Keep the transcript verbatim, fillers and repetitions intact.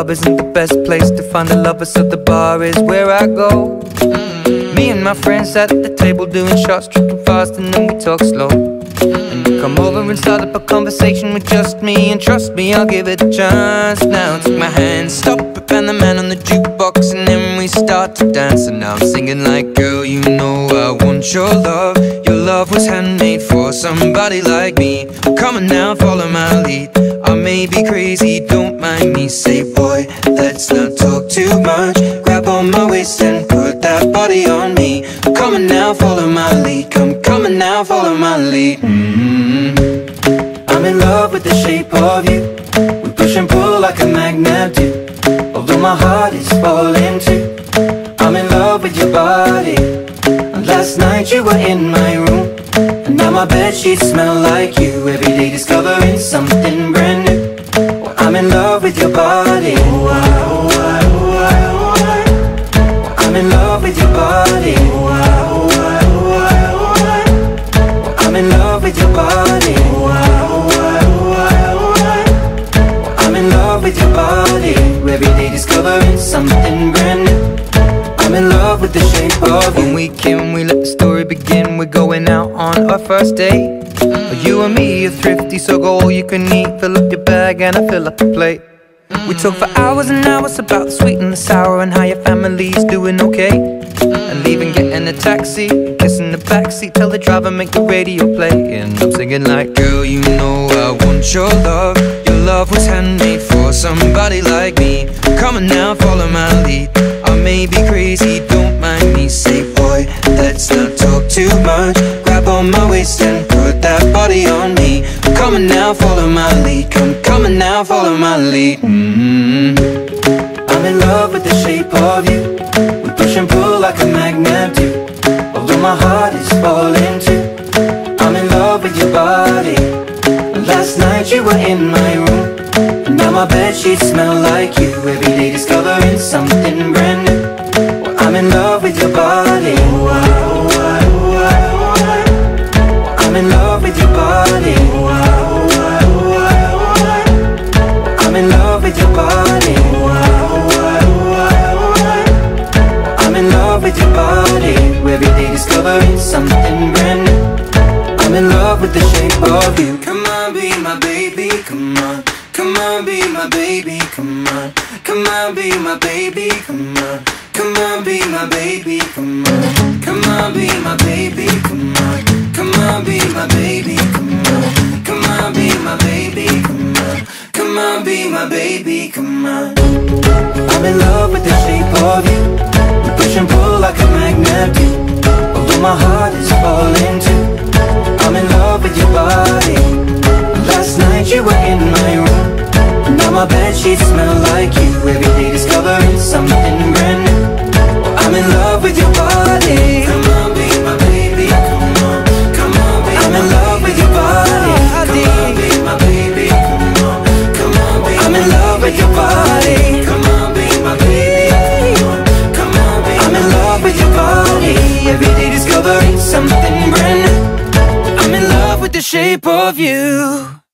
club isn't the best place to find a lover, so the bar is where I go. mm. Me and my friends sat at the table doing shots, tripping fast, and then we talk slow. And you come over and start up a conversation with just me, and trust me, I'll give it a chance. Now take my hand, stop it, and the man on the jukebox, and then we start to dance. And now I'm singing like, girl, you know I want your love. Your love was handmade for somebody like me. Come on now, follow my lead. I may be crazy, don't mind me. Say, boy, let's not talk too much. Grab on my waist and put that body on me. Come on now, follow my lead. Come, come on now, follow my lead. mm-hmm. I'm in love with the shape of you. We push and pull like a magnet do. Although my heart is falling too, I'm in love with your body. And last night you were in my room, and now my bedsheets smell like you. Every day discovering something brand new. Well, I'm in love with your body. Oh, I, oh, I, oh, I, oh, I. Well, I'm in love with your body. Oh, I, oh, I, oh, I, oh, I. Well, I'm in love with your body. Oh, I, oh, I, oh, I, oh, I. Well, I'm in love with your body. Every day discovering something brand new. I'm in love with the shape of you. When we can, we let the story begin. We're going out on our first date. mm. You and me are thrifty, so go all you can eat. Fill up your bag and I fill up the plate. mm. We talk for hours and hours about the sweet and the sour, and how your family's doing okay. mm. And leaving, getting a taxi, kissing the backseat, tell the driver make the radio play. And I'm singing like, girl, you know I want your love. Your love was handmade for somebody like me. Come on now, follow my lead. I may be crazy, don't mind me. Say, boy, let's not talk too much. Grab on my waist and put that body on me. Come on now, follow my lead. Come, come on now, follow my lead. mm-hmm. I'm in love with the shape of you. We push and pull like a magnet do. Although my heart is falling too, I'm in love with your body. Last night you were in my room, and now my bedsheets smell like you. Every day discovering something brand new. Well, I'm in love with your body. Oh, I, oh, I, oh, I, oh, I. Well, I'm in love with your body. Oh, I, oh, I, oh, I, oh, I. Well, I'm in love with your body. Oh, I, oh, I, oh, I, oh, I. Well, I'm in love with your body. Every day discovering something brand new. I'm in love with the shape of you. Come on, be my baby, come on. Come on, be my baby, come on. Come on, be my baby, come on. Come on, be my baby, come on. Come on, be my baby, come on. Come on, be my baby, come on. Come on, be my baby, come on. Come on, be my baby, come on. I'm in love with the shape of you. We push and pull like a magnet do. Although my heart is falling too, I'm in love with your body. Last night you were in my room, now my bedsheets smell like you. Every day discovering something brand new. Well, I'm in love with your body. Come on, be my baby, come on. Come on, be I'm in love with your body. Come on, be my baby, come on. Come on, be I'm in love with your body. Come on, be my baby, come on. Come on, be I'm in love with your body. Every day discovering something brand new. I'm in love with the shape of you.